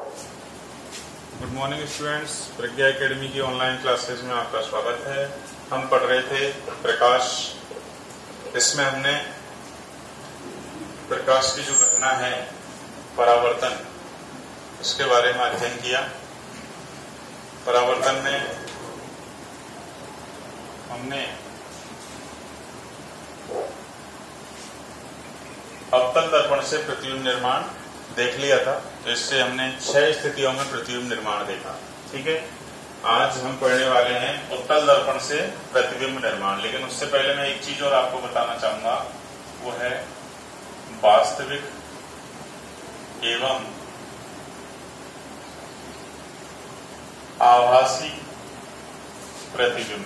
Good morning students, Pragya academy की online classes में आपका स्वागत है। हम पढ़ रहे थे प्रकाश। इसमें हमने प्रकाश की जो घटना है परावर्तन, इसके बारे में अध्ययन किया। परावर्तन में हमने अवतल दर्पण से प्रतिबिंब निर्माण देख लिया था। तो इससे हमने 6 स्थितियों में प्रतिबिंब निर्माण देखा। ठीक है, आज हम पढ़ने वाले हैं उत्तल दर्पण से प्रतिबिंब निर्माण। लेकिन उससे पहले मैं एक चीज और आपको बताना चाहूंगा, वो है वास्तविक एवं आभासी प्रतिबिंब।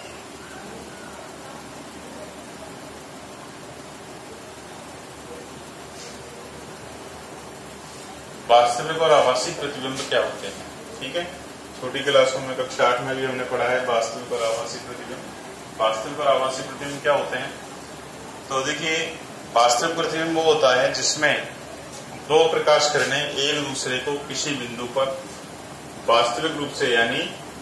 वास्तविक और आभासी प्रतिबिंब क्या होते हैं? ठीक है, छोटी क्लासों में कक्षा 8 में भी हमने पढ़ा है वास्तविक और आभासी प्रतिबिंब। वास्तविक और आभासी प्रतिबिंब क्या होते हैं? तो देखिए, वास्तविक प्रतिबिंब वो होता है जिसमें दो प्रकाश किरणें एक दूसरे को किसी बिंदु पर वास्तविक रूप से, यानी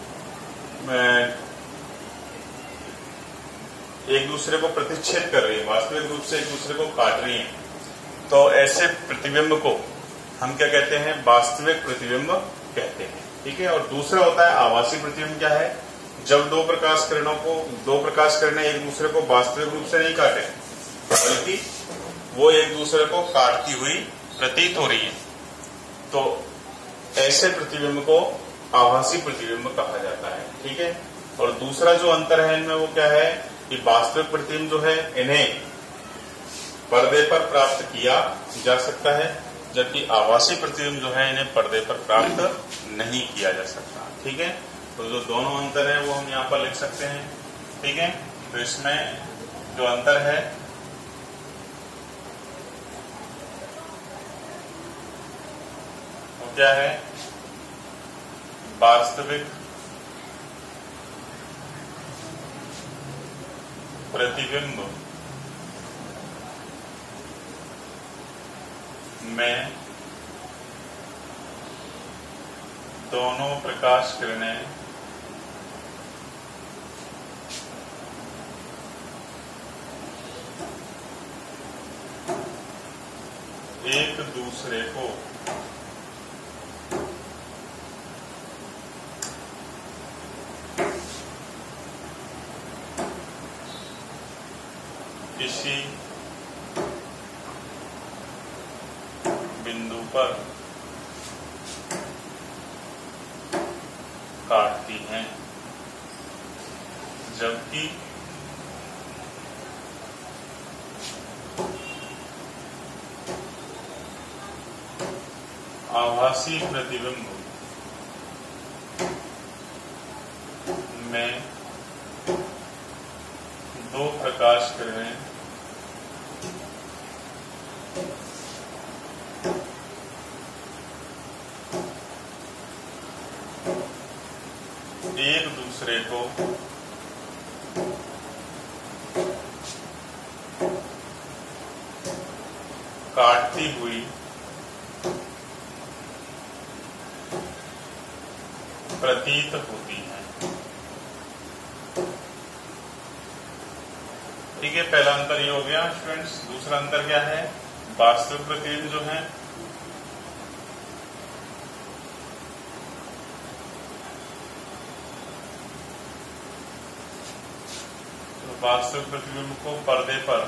एक दूसरे को प्रतिच्छेद कर रही है, वास्तविक रूप से एक दूसरे को काट रही है। तो ऐसे प्रतिबिंब को हम क्या कहते हैं? वास्तविक प्रतिबिंब कहते हैं। ठीक है, और दूसरा होता है आभासी प्रतिबिंब। क्या है? जब दो प्रकाश किरणें एक दूसरे को वास्तविक रूप से नहीं काटे, बल्कि वो एक दूसरे को काटती हुई प्रतीत हो रही है, तो ऐसे प्रतिबिंब को आभासी प्रतिबिंब कहा जाता है। ठीक है, और दूसरा जो अंतर है इनमें वो क्या है कि वास्तविक प्रतिबिंब जो है इन्हें पर्दे पर प्राप्त किया जा सकता है, जबकि आभासी प्रतिबिंब जो है इन्हें पर्दे पर प्राप्त नहीं किया जा सकता। ठीक है, तो जो दोनों अंतर है वो हम यहाँ पर लिख सकते हैं। ठीक है, तो इसमें जो अंतर है वो क्या है? वास्तविक प्रतिबिंब में दोनों प्रकाश किरणें एक दूसरे को किसी बिंदु पर काटती हैं, जबकि आभासी प्रतिबिंब में दो प्रकाश किरणें एक दूसरे को काटती हुई प्रतीत होती है। ठीक है, पहला अंतर ये हो गया स्टूडेंट्स। दूसरा अंतर क्या है? वास्तविक प्रतिबिंब जो है वास्तविक प्रतिबिंब को पर्दे पर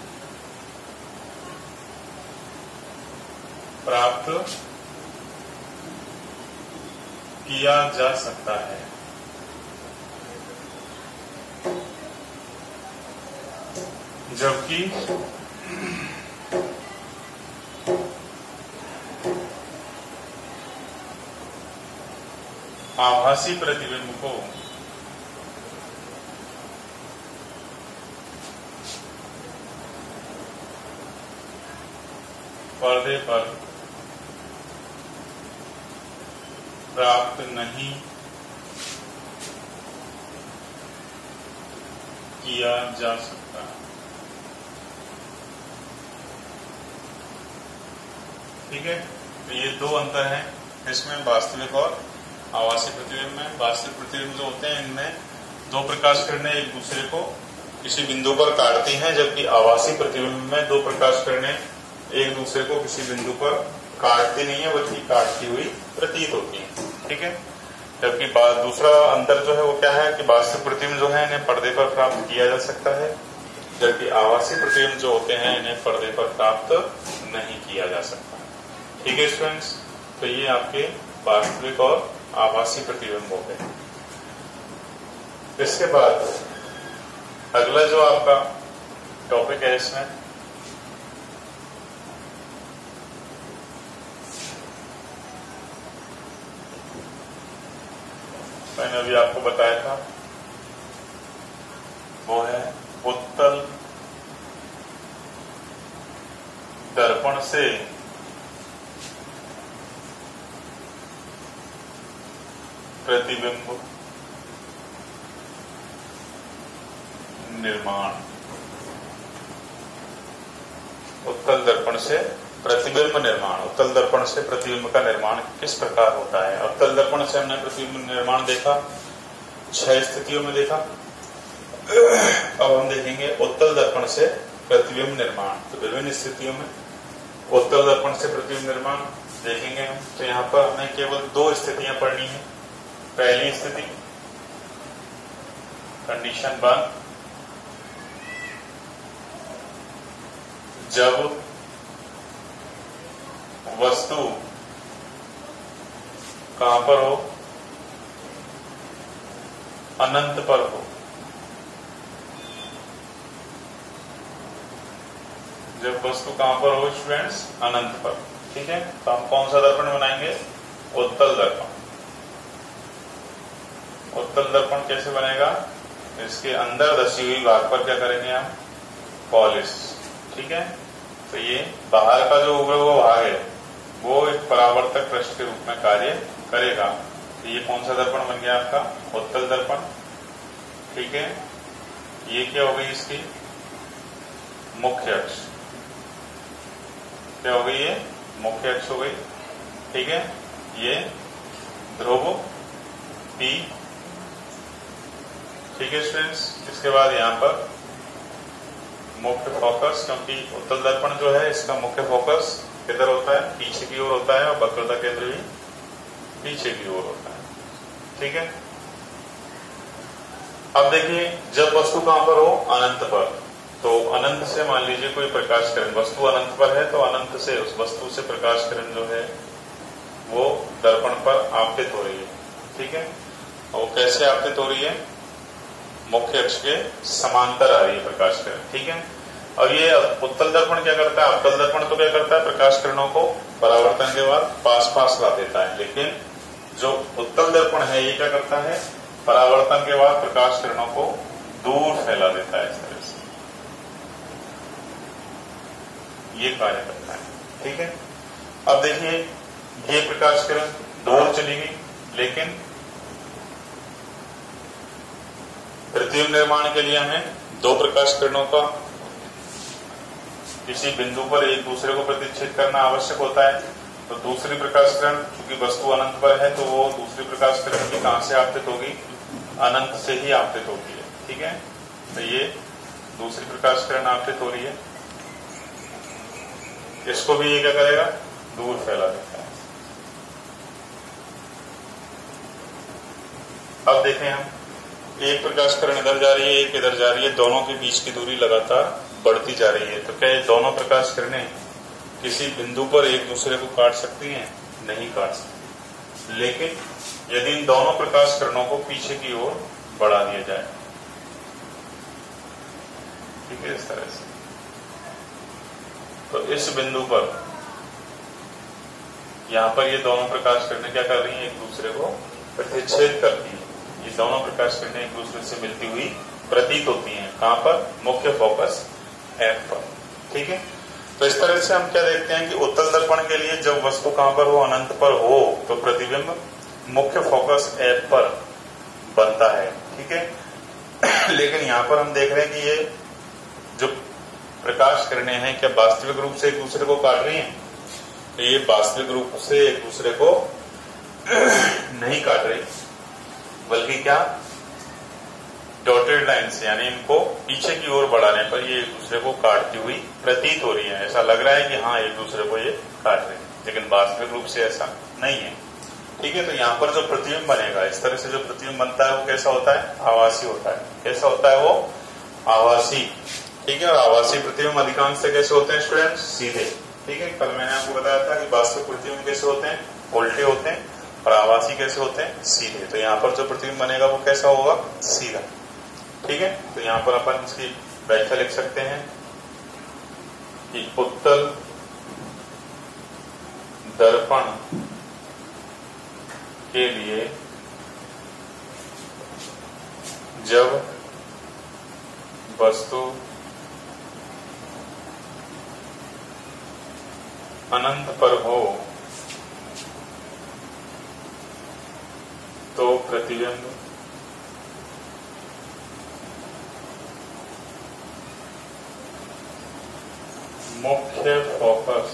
प्राप्त किया जा सकता है, जबकि आभासी प्रतिबिंब को पर्दे पर प्राप्त नहीं किया जा सकता। ठीक है, तो ये दो अंतर हैं इसमें वास्तविक और आभासी प्रतिबिंब में। वास्तविक प्रतिबिंब जो होते हैं इनमें दो प्रकाश किरणें एक दूसरे को किसी बिंदु पर काटती हैं, जबकि आभासी प्रतिबिंब में दो प्रकाश किरणें एक दूसरे को किसी बिंदु पर काटती नहीं है बल्कि काटती हुई प्रतीत होती है। ठीक है। जबकि दूसरा अंतर जो है वो क्या है कि वास्तविक प्रतिबिंब जो है इन्हें पर्दे पर प्राप्त किया जा सकता है, जबकि आभासी प्रतिबिंब जो होते हैं इन्हें पर्दे पर प्राप्त नहीं किया जा सकता। ठीक है स्टूडेंट्स, तो ये आपके वास्तविक और आभासी प्रतिबिंब हो गए। इसके बाद अगला जो आपका टॉपिक है इसमें मैंने अभी आपको बताया था वो है उत्तल दर्पण से प्रतिबिंब निर्माण। उत्तल दर्पण से प्रतिबिंब निर्माण। उत्तल दर्पण से प्रतिबिंब का निर्माण किस प्रकार होता है? उत्तल दर्पण से हमने प्रतिबिंब निर्माण देखा, 6 स्थितियों में देखा। अब हम देखेंगे उत्तल दर्पण से प्रतिबिंब निर्माण। तो विभिन्न स्थितियों में उत्तल दर्पण से प्रतिबिंब निर्माण देखेंगे हम। तो यहाँ पर हमें केवल 2 स्थितियां पढ़नी है। पहली स्थिति कंडीशन 1, जब वस्तु कहां पर हो? अनंत पर हो। जब वस्तु कहां पर हो स्टूडेंट्स? अनंत पर। ठीक है। तो हम कौन सा दर्पण बनाएंगे? उत्तल दर्पण। उत्तल दर्पण कैसे बनेगा? इसके अंदर धसी हुई भाग पर क्या करेंगे हम? पॉलिश। ठीक है। तो ये बाहर का जो उभरा हुआ भाग है वो एक परावर्तक पृष्ठ के रूप में कार्य करेगा। तो ये कौन सा दर्पण बन गया आपका? उत्तल दर्पण। ठीक है। ये क्या हो गई इसकी मुख्य अक्ष? क्या हो गई? ये मुख्य अक्ष हो गई। ठीक है। ये ध्रुव P। ठीक है स्टूडेंट्स। इसके बाद यहां पर मुख्य फोकस, क्योंकि उत्तल दर्पण जो है इसका मुख्य फोकस किधर होता है? पीछे की ओर होता है और वक्रता केंद्र भी पीछे की ओर होता है। ठीक है। अब देखिए जब वस्तु कहां पर हो? अनंत पर। तो अनंत से मान लीजिए कोई प्रकाश किरण, वस्तु अनंत पर है तो अनंत से उस वस्तु से प्रकाश किरण जो है वो दर्पण पर आपतित हो रही है। ठीक है। और कैसे आपतित हो रही है? मुख्य अक्ष के समांतर आ रही है प्रकाश किरण। ठीक है। और ये उत्तल दर्पण क्या करता है? अवतल दर्पण तो क्या करता है? प्रकाश किरणों को परावर्तन के बाद पास पास ला देता है, लेकिन जो उत्तल दर्पण है ये क्या करता है? परावर्तन के बाद प्रकाश किरणों को दूर फैला देता है। इस तरह से ये कार्य करता है। ठीक है। अब देखिए ये प्रकाश किरण दूर चली गई, लेकिन प्रतिबिंब निर्माण के लिए हमें 2 प्रकाश किरणों का किसी बिंदु पर एक दूसरे को प्रतिच्छेद करना आवश्यक होता है। तो दूसरी प्रकाश किरण, चूंकि वस्तु अनंत पर है तो वो दूसरी प्रकाश किरण भी कहां से आपतित होगी? अनंत से ही आपतित होती है। ठीक है। तो ये दूसरी प्रकाश किरण आपतित हो रही है, इसको भी ये क्या करेगा? दूर फैला देता है। अब देखें हम, एक प्रकाश किरण इधर जा रही है, एक इधर जा रही है, दोनों के बीच की दूरी लगातार बढ़ती जा रही है। तो क्या ये दोनों प्रकाश किरणें किसी बिंदु पर एक दूसरे को काट सकती हैं? नहीं काट सकती। लेकिन यदि इन दोनों प्रकाश किरणों को पीछे की ओर बढ़ा दिया जाए, ठीक है, इस तरह से, तो इस बिंदु पर यहां पर ये दोनों प्रकाश किरणें क्या कर रही हैं? एक दूसरे को प्रतिच्छेद करती हैं। ये दोनों प्रकाश किरणें एक दूसरे से मिलती हुई प्रतीत होती हैं। कहां पर? मुख्य फोकस F पर। ठीक है। तो इस तरह से हम क्या देखते हैं कि उत्तल दर्पण के लिए जब वस्तु कहां पर हो? अनंत पर हो, तो प्रतिबिंब मुख्य फोकस F पर बनता है। ठीक है। लेकिन यहां पर हम देख रहे हैं कि ये जो प्रकाश किरणें हैं क्या वास्तविक रूप से एक दूसरे को काट रही हैं? तो ये वास्तविक रूप से एक दूसरे को नहीं काट रही, बल्कि क्या डॉटेड लाइन से, यानी इनको पीछे की ओर बढ़ाने पर ये एक दूसरे को काटती हुई प्रतीत हो रही है। ऐसा लग रहा है कि हाँ एक दूसरे को ये काट रहे हैं, लेकिन वास्तविक रूप से ऐसा नहीं है। ठीक है, तो यहाँ पर जो प्रतिबिंब बनेगा, इस तरह से जो प्रतिबिंब बनता है वो कैसा होता है? आभासी होता है। कैसा होता है वो? आभासी। ठीक है, और आभासी प्रतिबिंब अधिकांश से कैसे होते हैं स्टूडेंट्स? सीधे। ठीक है, कल मैंने आपको बताया था कि वास्तविक प्रतिबिंब कैसे होते हैं? उल्टे होते हैं, और आभासी कैसे होते हैं? सीधे। तो यहाँ पर जो प्रतिबिंब बनेगा वो कैसा होगा? सीधा। ठीक है, तो यहाँ पर अपन इसकी व्याख्या लिख सकते हैं कि उत्तल दर्पण के लिए जब वस्तु अनंत पर हो तो प्रतिबिंब मुख्य फोकस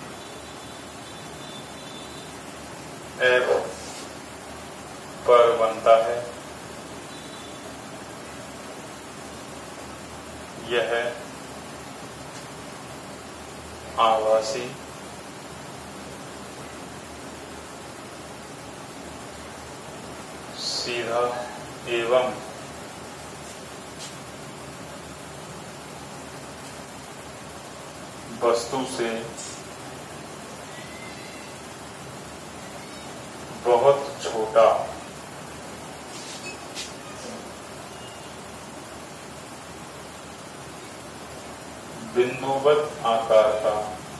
F पर बनता है। यह आभासी सीधा एवं वस्तु से बहुत छोटा बिंदुवत आकार का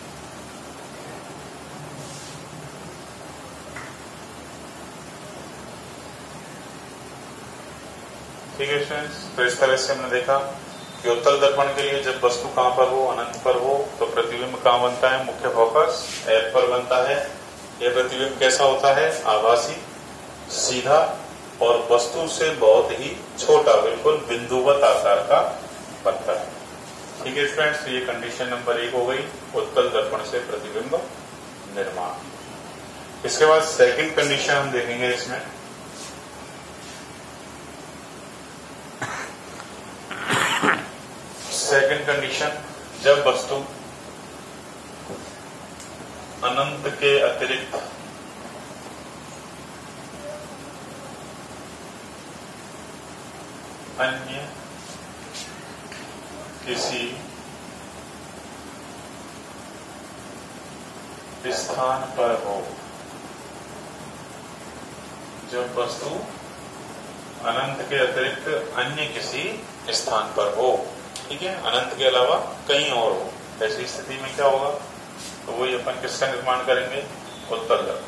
ठीक है स्टूडेंट्स। तो इस तरह से हमने देखा कि उत्तल दर्पण के लिए जब वस्तु कहां पर हो? अनंत पर हो, तो प्रतिबिंब कहां बनता है? मुख्य फोकस F पर बनता है। यह प्रतिबिंब कैसा होता है? आभासी, सीधा और वस्तु से बहुत ही छोटा, बिल्कुल बिंदुवत आकार का बनता है। ठीक है स्टूडेंट्स, ये कंडीशन नंबर 1 हो गई उत्तल दर्पण से प्रतिबिंब निर्माण। इसके बाद सेकंड कंडीशन हम देखेंगे इसमें। सेकंड कंडीशन, जब वस्तु अनंत के अतिरिक्त अन्य किसी स्थान पर हो। जब वस्तु अनंत के अतिरिक्त अन्य किसी स्थान पर हो, ठीक है, अनंत के अलावा कहीं और हो, ऐसी स्थिति में क्या होगा? तो वही अपन किसका निर्माण करेंगे? उत्तल दर्पण।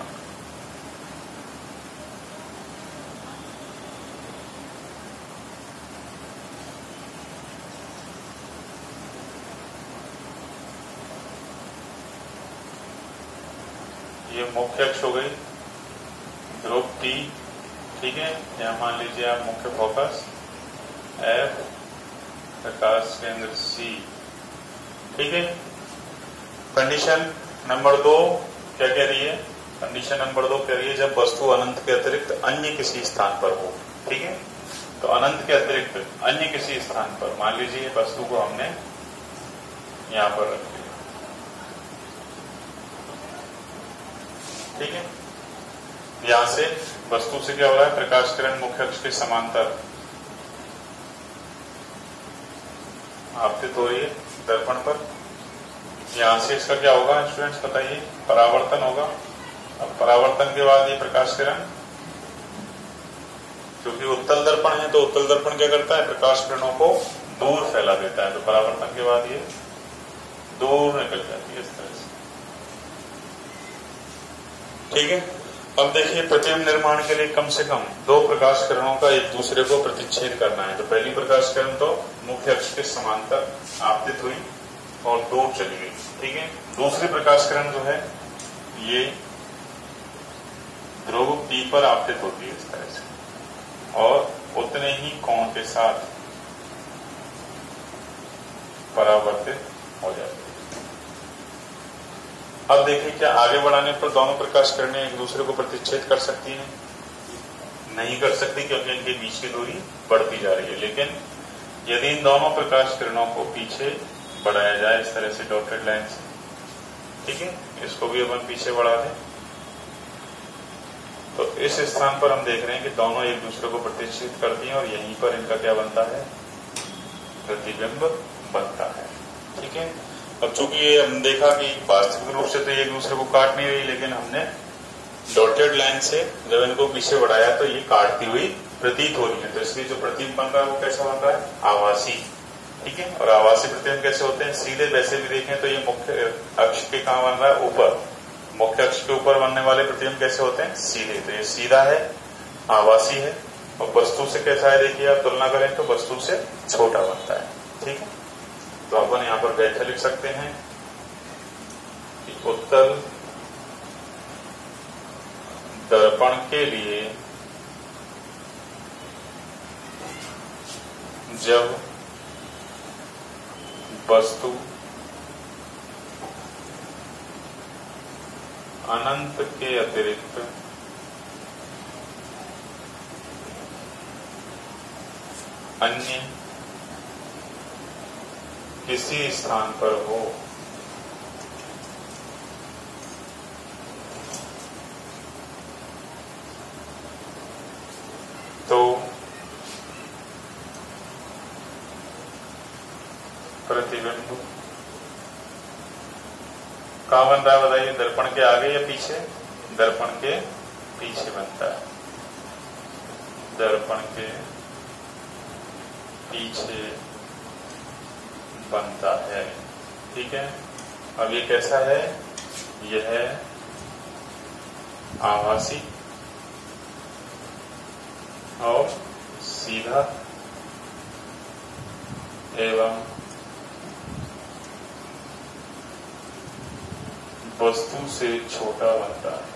ये मुख्य अक्ष हो गई, ध्रुव T, ठीक है। यहां मान लीजिए आप मुख्य फोकस F, प्रकाश केंद्र C, ठीक है। कंडीशन नंबर 2 क्या कह रही है? कंडीशन नंबर 2 कह रही है जब वस्तु अनंत के अतिरिक्त अन्य किसी स्थान पर हो, ठीक है। तो अनंत के अतिरिक्त अन्य किसी स्थान पर, मान लीजिए वस्तु को हमने यहां पर रख लिया, ठीक है। यहां से वस्तु से क्या हो रहा है? प्रकाश किरण मुख्य अक्ष के समांतर आपतित हो रही है दर्पण पर। यहां से इसका क्या होगा स्टूडेंट्स बताइए? परावर्तन होगा। अब परावर्तन के बाद ये प्रकाश किरण, क्योंकि उत्तल दर्पण है तो उत्तल दर्पण क्या करता है? प्रकाश किरणों को दूर फैला देता है, तो परावर्तन के बाद ये दूर निकल जाती है इस तरह से, ठीक है। अब देखिए प्रतिबिंब निर्माण के लिए कम से कम 2 प्रकाश किरणों का एक दूसरे को प्रतिच्छेद करना है। तो पहली प्रकाश किरण तो मुख्य अक्ष के समांतर आपतित हुई और दूर चली गई, ठीक है। दूसरी प्रकाश किरण जो है ये ध्रुव P पर आपतित होती है इस तरह से और उतने ही कोण के साथ परावर्तित हो जाती है। अब देखिए क्या आगे बढ़ाने पर दोनों प्रकाश किरणें एक दूसरे को प्रतिच्छेद कर सकती हैं? नहीं कर सकती क्योंकि इनके बीच की दूरी बढ़ती जा रही है। लेकिन यदि इन दोनों प्रकाश किरणों को पीछे बढ़ाया जाए इस तरह से डॉटेड लाइन से, ठीक है, इसको भी अपन पीछे बढ़ा दें, तो इस स्थान पर हम देख रहे हैं कि दोनों एक दूसरे को प्रतिच्छेद करती हैं और यहीं पर इनका क्या बनता है, प्रतिबिंब बनता है। ठीक है, अब चूंकि ये हम देखा कि वास्तविक रूप से तो एक दूसरे को काट नहीं रही, लेकिन हमने डॉटेड लाइन से जब इनको पीछे बढ़ाया तो ये काटती हुई प्रतीत हो रही है, तो इसलिए जो प्रतिबिंब बन रहा है वो कैसा बन रहा है, आभासी। ठीक है, और आभासी प्रतिबिंब कैसे होते हैं, सीधे वैसे भी देखें तो ये मुख्य अक्ष के कहां बन रहा है, ऊपर, मुख्य अक्ष के ऊपर बनने वाले प्रतिबिंब कैसे होते हैं, सीधे। तो ये सीधा है, आभासी है, और वस्तु से कैसा है, देखिए आप तुलना करें तो वस्तु से छोटा बनता है। ठीक है, तो अपन यहां पर व्याख्या लिख सकते हैं कि उत्तल दर्पण के लिए जब वस्तु अनंत के अतिरिक्त अन्य किसी स्थान पर हो तो प्रतिबिंब कहां बन रहा है बताइए, दर्पण के आगे या पीछे, दर्पण के पीछे बनता है, दर्पण के पीछे बनता है। ठीक है, अब ये कैसा है, यह है आभासी और सीधा एवं वस्तु से छोटा बनता है।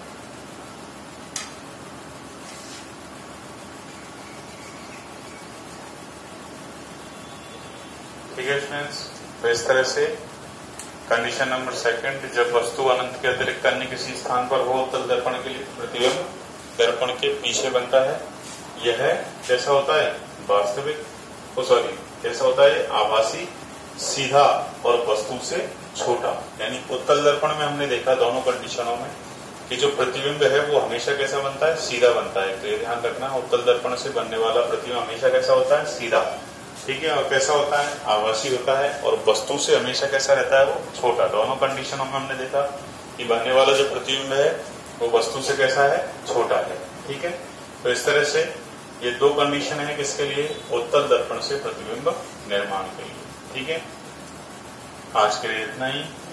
ठीक है स्टूडेंट्स, तो इस तरह से कंडीशन नंबर सेकंड, जब वस्तु अनंत के अतिरिक्त अन्य किसी स्थान पर हो तब दर्पण के लिए प्रतिबिंब दर्पण के पीछे बनता है। यह कैसा होता है, वास्तविक, सॉरी कैसा होता है, आभासी, सीधा और वस्तु से छोटा। यानी उत्तल दर्पण में हमने देखा दोनों कंडीशनों में कि जो प्रतिबिंब है वो हमेशा कैसा बनता है, सीधा बनता है। तो ये ध्यान रखना, उत्तल दर्पण से बनने वाला प्रतिबिंब हमेशा कैसा होता है, सीधा। ठीक है, और कैसा होता है, आभासी होता है, और वस्तु से हमेशा कैसा रहता है, वो छोटा। दोनों कंडीशनों में हमने देखा कि बनने वाला जो प्रतिबिंब है वो वस्तु से कैसा है, छोटा है। ठीक है, तो इस तरह से ये दो कंडीशन है किसके लिए, उत्तल दर्पण से प्रतिबिंब निर्माण के लिए। ठीक है, आज के लिए इतना ही।